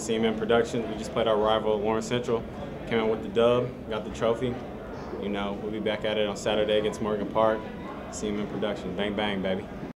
CMN Productions. We just played our rival Warren Central. Came out with the dub, got the trophy. You know, we'll be back at it on Saturday against Morgan Park. CMN Productions. Bang, bang, baby.